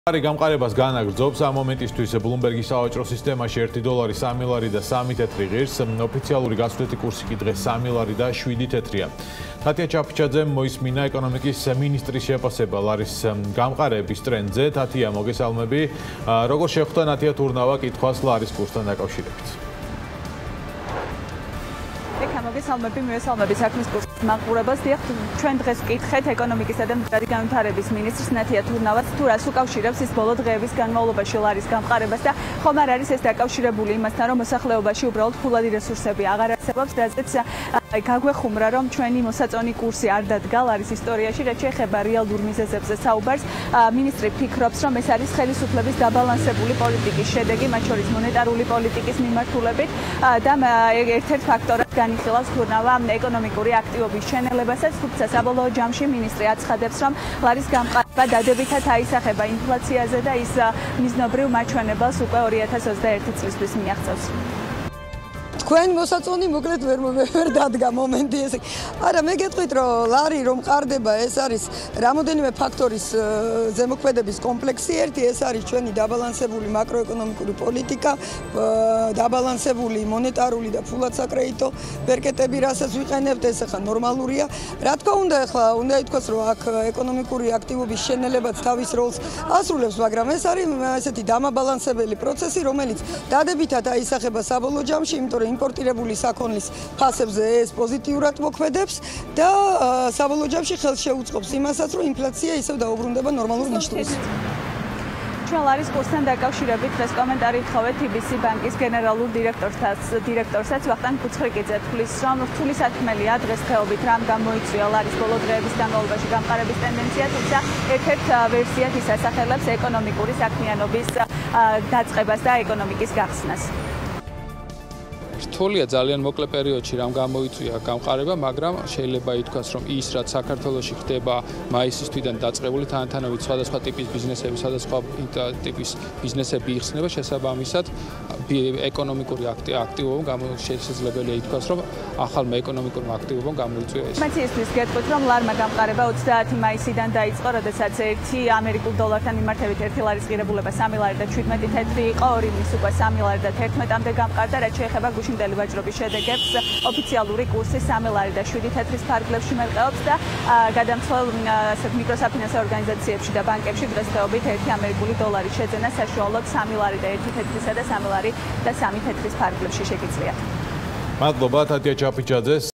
გამყარებას განაგრძობს ამ მომენტისთვის ბლუმბერგის სავაჭრო სისტემაში $1 3 ლარი და 3 თეთრი ღირს, ოფიციალური გასვლეთი კურსი კი დღეს 3 ლარი და 7 თეთრია. თათია ჩაფიჩაძემ მოისმინა ეკონომიკის მინისტრის შეფასება ლარის გამყარების ტრენდზე. თათია, მოგესალმები. როგორ შეხვდა ნათია თურნავა კითხვას ლარის კურსთან დაკავშირებით? მოგესალმები, მივესალმები საქმის კურსის მაყურებელს. ჩვენ დღეს ვკითხეთ ეკონომიკისა და მდგრადი განვითარების მინისტრს ნათია თურნავას თუ რას უკავშირებს ის ბოლო დღეების განმავლობაში ლარის გამყარებას და ხომ არ არის ეს დაკავშირებული იმასთან, რომ მოსახლეობაში უბრალოდ ფულადი რესურსები აღარ არსებობს, რაზეც გაგვეხუმრა, რომ ჩვენი მოსაწონი კურსი არ დადგა ლარის ისტორიაში, რაც შეეხება რეალურ მიზეზებზე საუბარს. მინისტრი ფიქრობს, რომ ეს არის ხელისუფლების დაბალანსებული პოლიტიკის შედეგი, მათ შორის მონეტარული პოლიტიკის მიმართულებით და ერთ-ერთ ფაქტორად განიხილავს თურნავა ეკონომიკური აქტივობის შენელებასაც, თუმცა საბოლოო ჯამში მინისტრი აცხადებს, რომ ლარის გამყარება დადებითად აისახება ინფლაციაზე და ის მიზნობრივ მაჩვენებელს უკვე 2021 წლისთვის მიაღწევს. თქვენ მოსაწონი მოკლედ ვერ დადგა მომენტი ესე. არა, მე გეტყვით, რომ ლარი რომ ყარდება, ეს არის რამოდენიმე ფაქტორის ზემოქმედების კომპლექსი. ერთი ეს არის ჩვენი დაბალანსებული მაკროეკონომიკური პოლიტიკა, დაბალანსებული მონეტარული და ფულად საკრედიტო ბერკეტები, რასაც ვიყენებთ, ეს ახლა ნორმალურია. რა თქმა უნდა, ახლა უნდა ითქვას, რომ აქ ეკონომიკური აქტივობის შენელებაც თავის როლს ასრულებს, მაგრამ ეს არის ესეთი დამაბალანსებელი პროცესი, რომელიც დადებითად აისახება საბოლოო ჯამში, იმიტომ რომ იმპორტირებული საქონლის ფასებზე ეს პოზიტიურად მოქმედებს და საბოლოო ჯამში ხელს შეუწყობს იმასაც, რომ ინფლაცია ისევ დაუბრუნდება ნორმალურ ნიშნულს. ჩვენ ლარის კურსთან დაკავშირებით დღეს კომენტარი ვთხოვეთ TBC ბანკის გენერალურ დირექტორსაც ვახტანგ კუცხრიკიძე თulis, რომ რთული საქმელია დღეს თეობით რამ გამოიწვია ლარის ბოლო დღეების განმავლობაში გამყარების ტენდენცია, თუმცა ერთ-ერთ ვერსიად ის ასახელებს ეკონომიკური საქმიანობის დაწყებას და ეკონომიკის გახსნას. რთულია ძალიან მოკლე პერიოდში რამ გამოიწვია გამყარება, მაგრამ შეიძლება ითქვას, რომ ის რაც საქართველოში ხდება მაისის თვიდან დაწყებული თანათანობით სხვადასხვა ტიპის ბიზნესები, სხვადასხვა ტიპის ბიზნესები იხსნება, შესაბამისად ეკონომიკური აქტივობამ შესაძლებელია ითქვას, რომ ახალმა ეკონომიკურმა აქტივობამ გამოიწვია ეს. ინფლაციისთვის გეტყვით, რომ ლარმა გამყარება 30 მაისიდან დაიწყო, როდესაც $1 ამერიკულ დოლართან მიმართებით 1 ლარის ღირებულება 3 ლარი და 17 თეთრი იყო, ორი მის უკვე 3 ლარი და 11-მდე გამყარდა, რაც შეეხება გუშინდელი ვაჭრობის შედეგებს. ოფიციალური კურსი 3 ლარი და 7 თეთრის ფარგლებში მერყეობს და გადამცველ მიკროსაფინანსო ორგანიზაციებში და ბანკებში დღეს თეობით 1 ამერიკული დოლარის შეძენა საშუალოდ 3 ლარი და 1 თეთრისა და 3 ლარი და 3 თეთრის ფარგლებში შეგიძლიათ. მადლობა თათია ჩაფიჩაძეს.